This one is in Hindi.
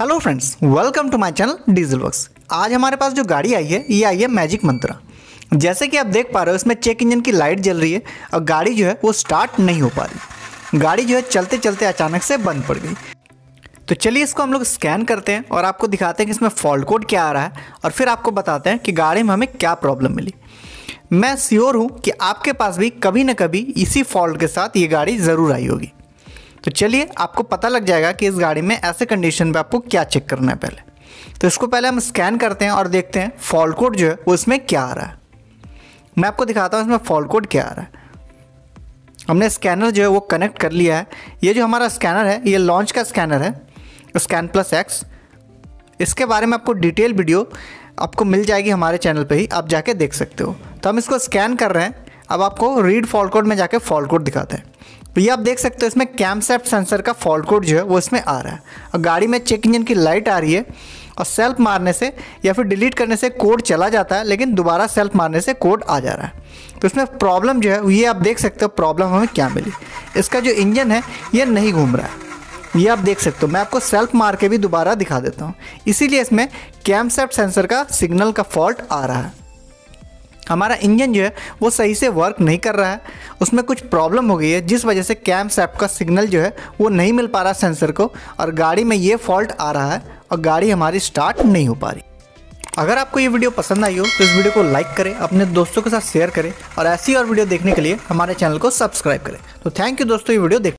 Hello friends, welcome to my channel diesel works. आज हमारे पास जो गाड़ी आई है ये आई है मैजिक मंत्रा। जैसे कि आप देख पा रहे हो इसमें चेक इंजन की लाइट जल रही है और गाड़ी जो है वो स्टार्ट नहीं हो पा रही। गाड़ी जो है चलते चलते अचानक से बंद पड़ गई। तो चलिए इसको हम लोग स्कैन करते हैं और आपको दिखाते हैं कि इसमें फॉल्ट कोड क्या आ रहा है और फिर आपको बताते हैं कि गाड़ी में हमें क्या प्रॉब्लम मिली। मैं श्योर हूँ कि आपके पास भी कभी ना कभी इसी फॉल्ट के साथ ये गाड़ी ज़रूर आई होगी। तो चलिए आपको पता लग जाएगा कि इस गाड़ी में ऐसे कंडीशन पे आपको क्या चेक करना है। पहले तो इसको पहले हम स्कैन करते हैं और देखते हैं फॉल्ट कोड जो है वो इसमें क्या आ रहा है। मैं आपको दिखाता हूँ इसमें फॉल्ट कोड क्या आ रहा है। हमने स्कैनर जो है वो कनेक्ट कर लिया है। ये जो हमारा स्कैनर है ये लॉन्च का स्कैनर है, स्कैन प्लस एक्स। इसके बारे में आपको डिटेल वीडियो आपको मिल जाएगी हमारे चैनल पे ही, आप जाके देख सकते हो। तो हम इसको स्कैन कर रहे हैं। अब आपको रीड फॉल्ट कोड में जाके फॉल्ट कोड दिखाते हैं। तो ये आप देख सकते हो इसमें कैमशैफ्ट सेंसर का फॉल्ट कोड जो है वो इसमें आ रहा है और गाड़ी में चेक इंजन की लाइट आ रही है और सेल्फ मारने से या फिर डिलीट करने से कोड चला जाता है, लेकिन दोबारा सेल्फ मारने से कोड आ जा रहा है। तो इसमें प्रॉब्लम जो है ये आप देख सकते हो प्रॉब्लम हमें क्या मिली। इसका जो इंजन है ये नहीं घूम रहा है, ये आप देख सकते हो। मैं आपको सेल्फ मार के भी दोबारा दिखा देता हूँ। इसीलिए इसमें कैमशैफ्ट सेंसर का सिग्नल का फॉल्ट आ रहा है। हमारा इंजन जो है वो सही से वर्क नहीं कर रहा है, उसमें कुछ प्रॉब्लम हो गई है जिस वजह से कैमशैफ्ट का सिग्नल जो है वो नहीं मिल पा रहा सेंसर को और गाड़ी में ये फॉल्ट आ रहा है और गाड़ी हमारी स्टार्ट नहीं हो पा रही। अगर आपको ये वीडियो पसंद आई हो तो इस वीडियो को लाइक करें, अपने दोस्तों के साथ शेयर करें और ऐसी और वीडियो देखने के लिए हमारे चैनल को सब्सक्राइब करें। तो थैंक यू दोस्तों, ये वीडियो देख